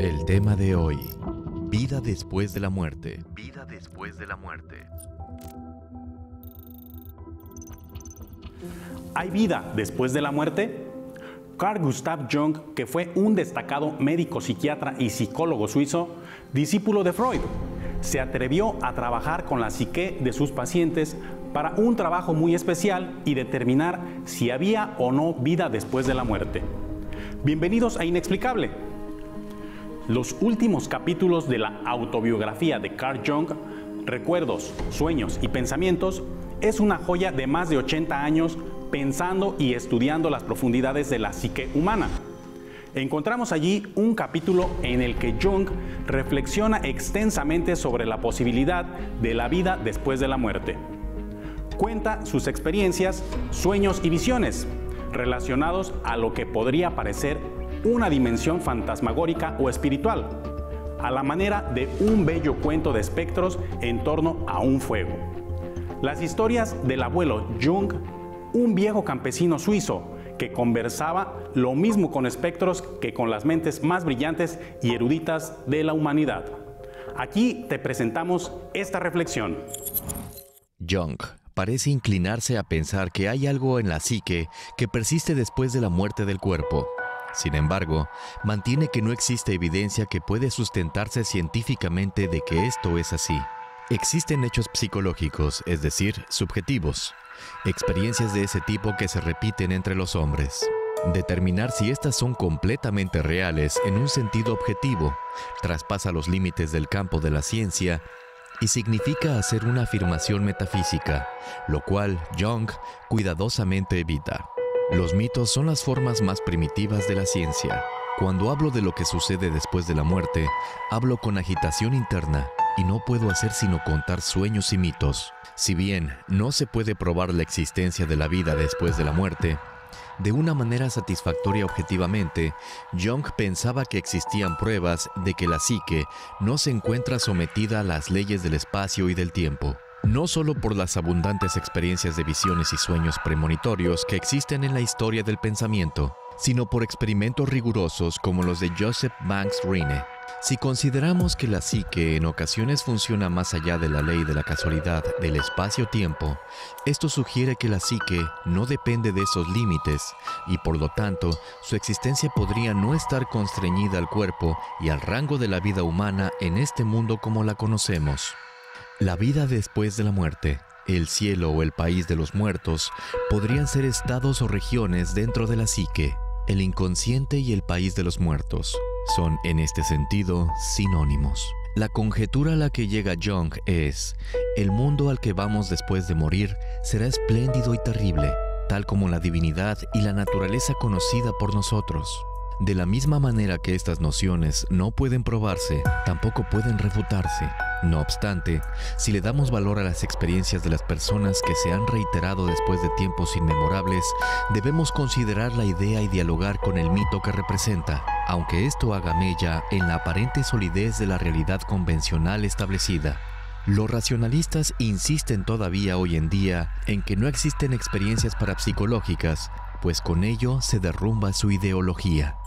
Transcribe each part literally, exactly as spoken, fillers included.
El tema de hoy: vida después de la muerte. Vida después de la muerte. ¿Hay vida después de la muerte? Carl Gustav Jung, que fue un destacado médico psiquiatra y psicólogo suizo, discípulo de Freud, se atrevió a trabajar con la psique de sus pacientes para un trabajo muy especial y determinar si había o no vida después de la muerte. Bienvenidos a Inexplicable. Los últimos capítulos de la autobiografía de Carl Jung, Recuerdos, Sueños y Pensamientos, es una joya de más de ochenta años pensando y estudiando las profundidades de la psique humana. Encontramos allí un capítulo en el que Jung reflexiona extensamente sobre la posibilidad de la vida después de la muerte. Cuenta sus experiencias, sueños y visiones relacionados a lo que podría parecer una dimensión fantasmagórica o espiritual, a la manera de un bello cuento de espectros en torno a un fuego. Las historias del abuelo Jung, un viejo campesino suizo que conversaba lo mismo con espectros que con las mentes más brillantes y eruditas de la humanidad. Aquí te presentamos esta reflexión. Jung parece inclinarse a pensar que hay algo en la psique que persiste después de la muerte del cuerpo. Sin embargo, mantiene que no existe evidencia que puede sustentarse científicamente de que esto es así. Existen hechos psicológicos, es decir, subjetivos, experiencias de ese tipo que se repiten entre los hombres. Determinar si estas son completamente reales en un sentido objetivo traspasa los límites del campo de la ciencia y significa hacer una afirmación metafísica, lo cual Jung cuidadosamente evita. Los mitos son las formas más primitivas de la ciencia. Cuando hablo de lo que sucede después de la muerte, hablo con agitación interna y no puedo hacer sino contar sueños y mitos. Si bien no se puede probar la existencia de la vida después de la muerte, de una manera satisfactoria objetivamente, Jung pensaba que existían pruebas de que la psique no se encuentra sometida a las leyes del espacio y del tiempo. No solo por las abundantes experiencias de visiones y sueños premonitorios que existen en la historia del pensamiento, sino por experimentos rigurosos como los de Joseph Banks Rinne. Si consideramos que la psique en ocasiones funciona más allá de la ley de la casualidad del espacio-tiempo, esto sugiere que la psique no depende de esos límites y por lo tanto su existencia podría no estar constreñida al cuerpo y al rango de la vida humana en este mundo como la conocemos. La vida después de la muerte, el cielo o el país de los muertos podrían ser estados o regiones dentro de la psique. El inconsciente y el país de los muertos son, en este sentido, sinónimos. La conjetura a la que llega Jung es: el mundo al que vamos después de morir será espléndido y terrible, tal como la divinidad y la naturaleza conocida por nosotros. De la misma manera que estas nociones no pueden probarse, tampoco pueden refutarse. No obstante, si le damos valor a las experiencias de las personas que se han reiterado después de tiempos inmemorables, debemos considerar la idea y dialogar con el mito que representa, aunque esto haga mella en la aparente solidez de la realidad convencional establecida. Los racionalistas insisten todavía hoy en día en que no existen experiencias parapsicológicas, pues con ello se derrumba su ideología.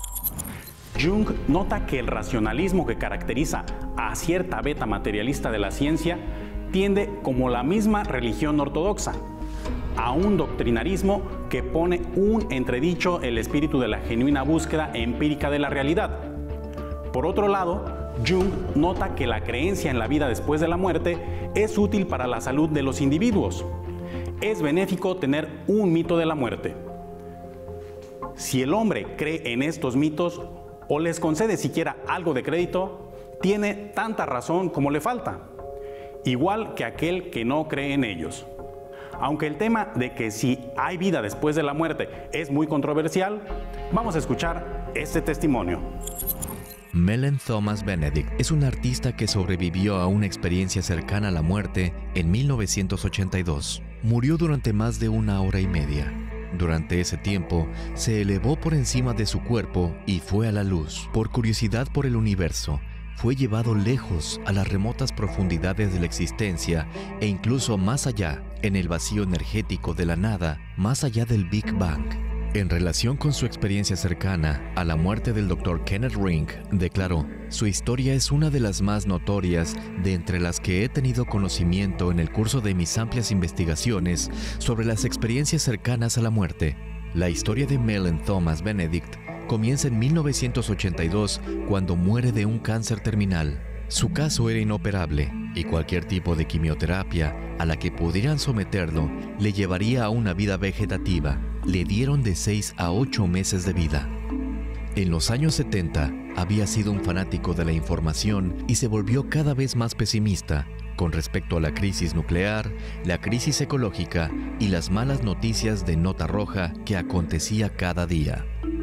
Jung nota que el racionalismo que caracteriza a cierta beta materialista de la ciencia tiende, como la misma religión ortodoxa, a un doctrinarismo que pone un entredicho el espíritu de la genuina búsqueda empírica de la realidad. Por otro lado, Jung nota que la creencia en la vida después de la muerte es útil para la salud de los individuos. Es benéfico tener un mito de la muerte. Si el hombre cree en estos mitos o les concede siquiera algo de crédito, tiene tanta razón como le falta, igual que aquel que no cree en ellos. Aunque el tema de que si hay vida después de la muerte es muy controversial, vamos a escuchar este testimonio. Mellen Thomas Benedict es un artista que sobrevivió a una experiencia cercana a la muerte en mil novecientos ochenta y dos. Murió durante más de una hora y media. Durante ese tiempo, se elevó por encima de su cuerpo y fue a la luz. Por curiosidad por el universo, fue llevado lejos a las remotas profundidades de la existencia e incluso más allá, en el vacío energético de la nada, más allá del Big Bang. En relación con su experiencia cercana a la muerte del doctor Kenneth Ring, declaró: "Su historia es una de las más notorias de entre las que he tenido conocimiento en el curso de mis amplias investigaciones sobre las experiencias cercanas a la muerte. La historia de Mellen Thomas Benedict comienza en mil novecientos ochenta y dos, cuando muere de un cáncer terminal. Su caso era inoperable y cualquier tipo de quimioterapia a la que pudieran someterlo le llevaría a una vida vegetativa. Le dieron de seis a ocho meses de vida". En los años setenta había sido un fanático de la información y se volvió cada vez más pesimista con respecto a la crisis nuclear, la crisis ecológica y las malas noticias de nota roja que acontecía cada día.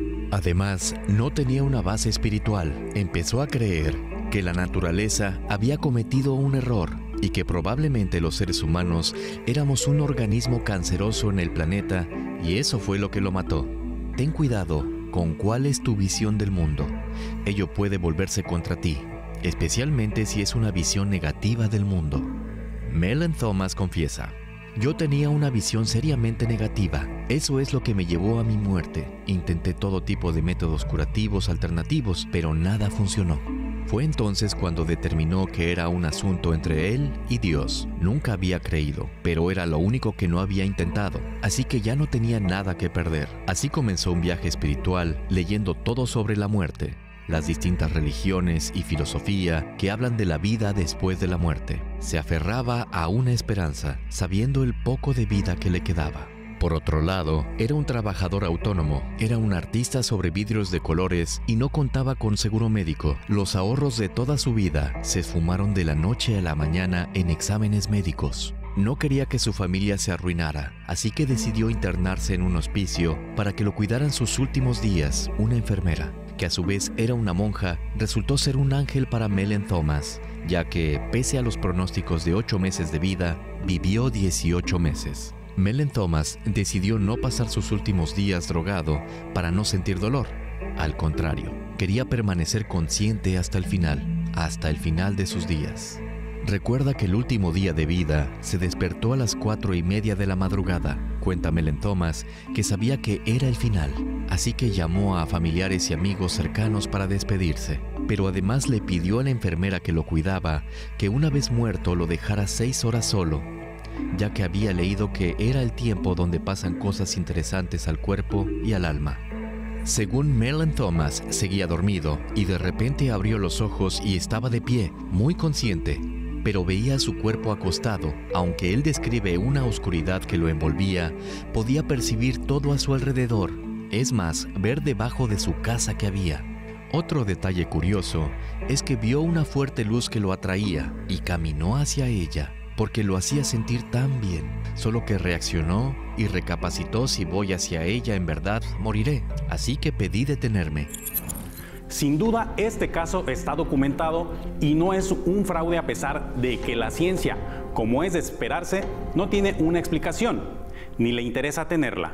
Además, no tenía una base espiritual. Empezó a creer que la naturaleza había cometido un error y que probablemente los seres humanos éramos un organismo canceroso en el planeta, y eso fue lo que lo mató. Ten cuidado con cuál es tu visión del mundo. Ello puede volverse contra ti, especialmente si es una visión negativa del mundo. Mellen Thomas confiesa: "Yo tenía una visión seriamente negativa. Eso es lo que me llevó a mi muerte. Intenté todo tipo de métodos curativos alternativos, pero nada funcionó". Fue entonces cuando determinó que era un asunto entre él y Dios. Nunca había creído, pero era lo único que no había intentado, así que ya no tenía nada que perder. Así comenzó un viaje espiritual, leyendo todo sobre la muerte, las distintas religiones y filosofía que hablan de la vida después de la muerte. Se aferraba a una esperanza, sabiendo el poco de vida que le quedaba. Por otro lado, era un trabajador autónomo, era un artista sobre vidrios de colores y no contaba con seguro médico. Los ahorros de toda su vida se esfumaron de la noche a la mañana en exámenes médicos. No quería que su familia se arruinara, así que decidió internarse en un hospicio para que lo cuidaran sus últimos días. Una enfermera, que a su vez era una monja, resultó ser un ángel para Mellen Thomas, ya que, pese a los pronósticos de ocho meses de vida, vivió dieciocho meses. Mellen Thomas decidió no pasar sus últimos días drogado para no sentir dolor. Al contrario, quería permanecer consciente hasta el final, hasta el final de sus días. Recuerda que el último día de vida se despertó a las cuatro y media de la madrugada. Cuenta Mellen Thomas que sabía que era el final, así que llamó a familiares y amigos cercanos para despedirse. Pero además le pidió a la enfermera que lo cuidaba que una vez muerto lo dejara seis horas solo, ya que había leído que era el tiempo donde pasan cosas interesantes al cuerpo y al alma. Según Mellen Thomas, seguía dormido y de repente abrió los ojos y estaba de pie, muy consciente, pero veía su cuerpo acostado. Aunque él describe una oscuridad que lo envolvía, podía percibir todo a su alrededor, es más, ver debajo de su casa que había. Otro detalle curioso es que vio una fuerte luz que lo atraía y caminó hacia ella, porque lo hacía sentir tan bien, solo que reaccionó y recapacitó: si voy hacia ella en verdad moriré, así que pedí detenerme. Sin duda, este caso está documentado y no es un fraude, a pesar de que la ciencia, como es de esperarse, no tiene una explicación, ni le interesa tenerla.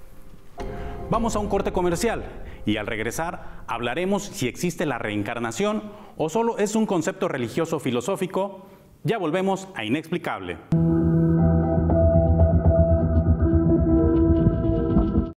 Vamos a un corte comercial y al regresar hablaremos si existe la reencarnación o solo es un concepto religioso filosófico. Ya volvemos a Inexplicable.